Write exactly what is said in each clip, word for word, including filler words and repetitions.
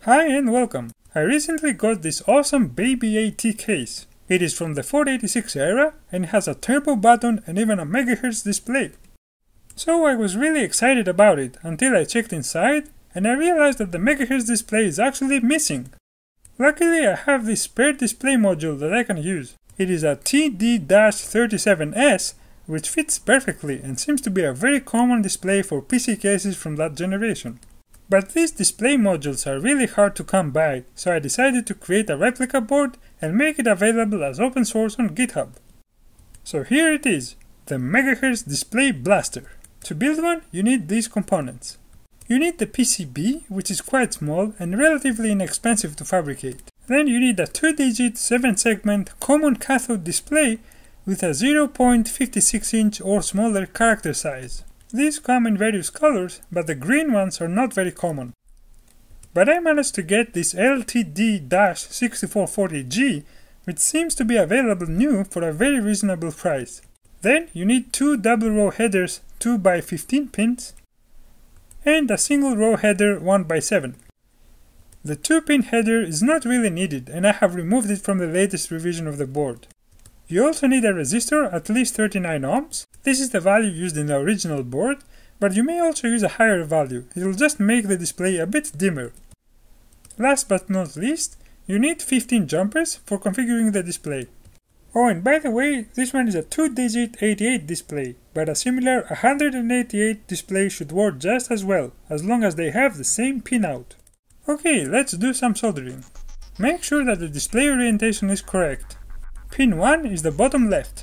Hi and welcome! I recently got this awesome baby AT case. It is from the four eighty-six era and has a turbo button and even a megahertz display. So I was really excited about it until I checked inside and I realized that the megahertz display is actually missing. Luckily I have this spare display module that I can use. It is a T D thirty-seven S which fits perfectly and seems to be a very common display for P C cases from that generation. But these display modules are really hard to come by, so I decided to create a replica board and make it available as open source on GitHub. So here it is, the M H Z Display Blaster. To build one, you need these components. You need the P C B, which is quite small and relatively inexpensive to fabricate. Then you need a two digit seven segment common cathode display with a zero point five six inch or smaller character size. These come in various colors, but the green ones are not very common. But I managed to get this L T D sixty-four forty G, which seems to be available new for a very reasonable price. Then you need two double row headers two by fifteen pins, and a single row header one by seven. The two pin header is not really needed, and I have removed it from the latest revision of the board. You also need a resistor at least thirty-nine ohms. This is the value used in the original board, but you may also use a higher value. It will just make the display a bit dimmer. Last but not least, you need fifteen jumpers for configuring the display. Oh, and by the way, this one is a two digit eighty-eight display, but a similar one hundred eighty-eight display should work just as well, as long as they have the same pinout. Okay, let's do some soldering. Make sure that the display orientation is correct. Pin one is the bottom left.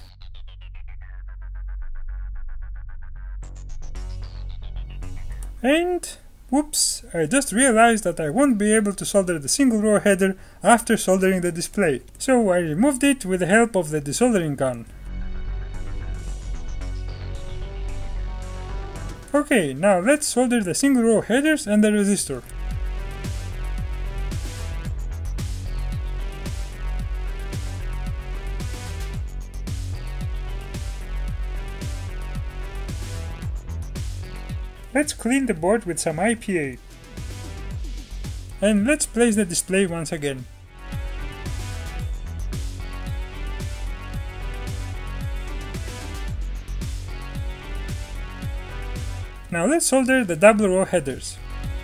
And whoops, I just realized that I won't be able to solder the single row header after soldering the display, so I removed it with the help of the desoldering gun. Okay, now let's solder the single row headers and the resistor. Let's clean the board with some I P A. And let's place the display once again. Now let's solder the double row headers.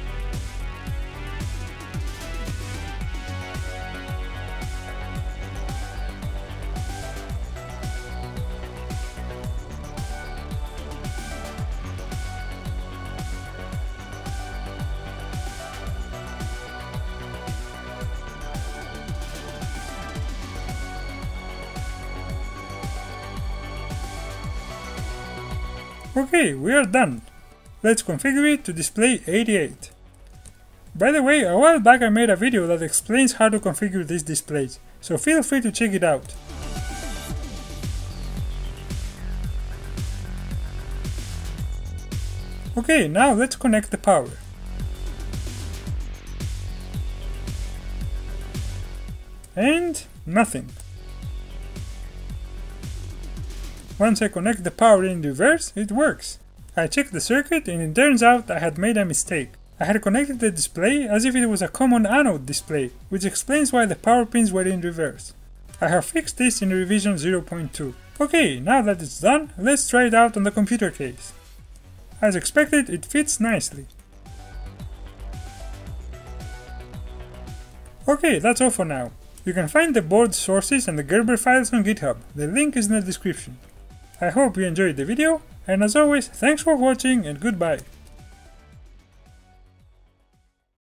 Okay, we are done. Let's configure it to display eighty-eight. By the way, a while back I made a video that explains how to configure these displays, so feel free to check it out. Okay, now let's connect the power. And nothing. Once I connect the power in reverse, it works. I checked the circuit and it turns out I had made a mistake. I had connected the display as if it was a common anode display, which explains why the power pins were in reverse. I have fixed this in revision zero point two. Okay, now that it's done, let's try it out on the computer case. As expected, it fits nicely. Okay, that's all for now. You can find the board sources and the Gerber files on GitHub. The link is in the description. I hope you enjoyed the video, and as always, thanks for watching and goodbye.